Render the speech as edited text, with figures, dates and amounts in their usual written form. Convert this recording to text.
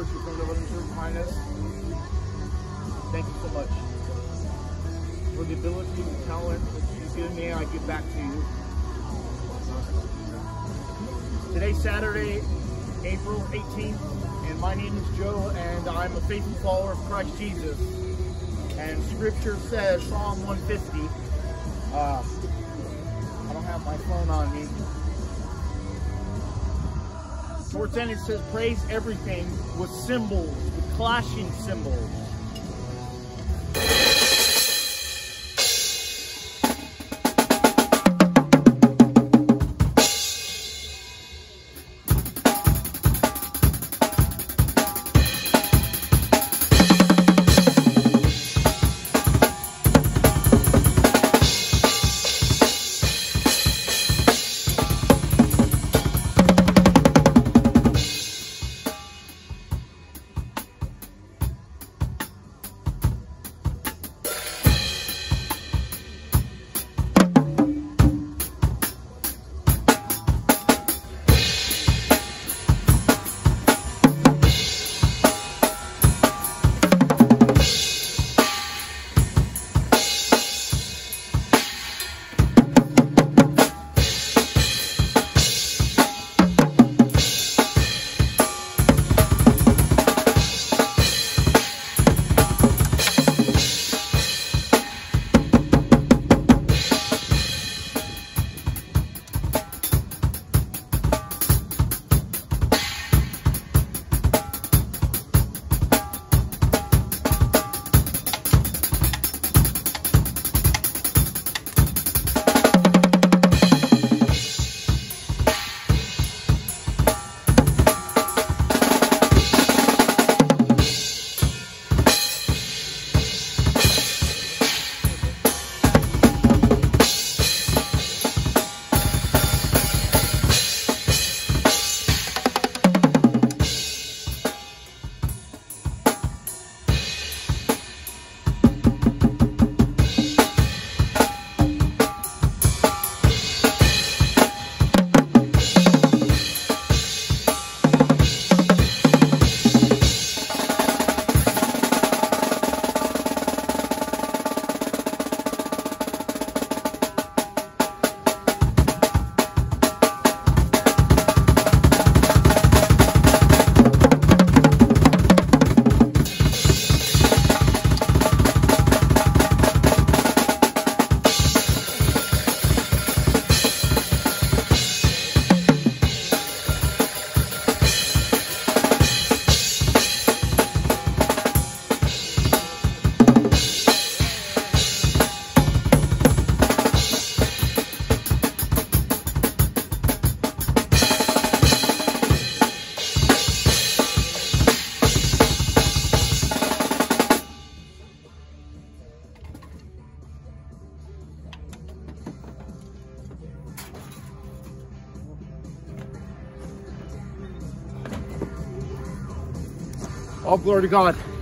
worship from the living church behind us. Thank you so much for the ability and talent that you've given me. I give back to you. Today's Saturday, April 18th, and my name is Joe, and I'm a faithful follower of Christ Jesus. And Scripture says, Psalm 150, I don't have my phone on me. Towards the end it says, praise everything with cymbals, with clashing cymbals. All glory to God.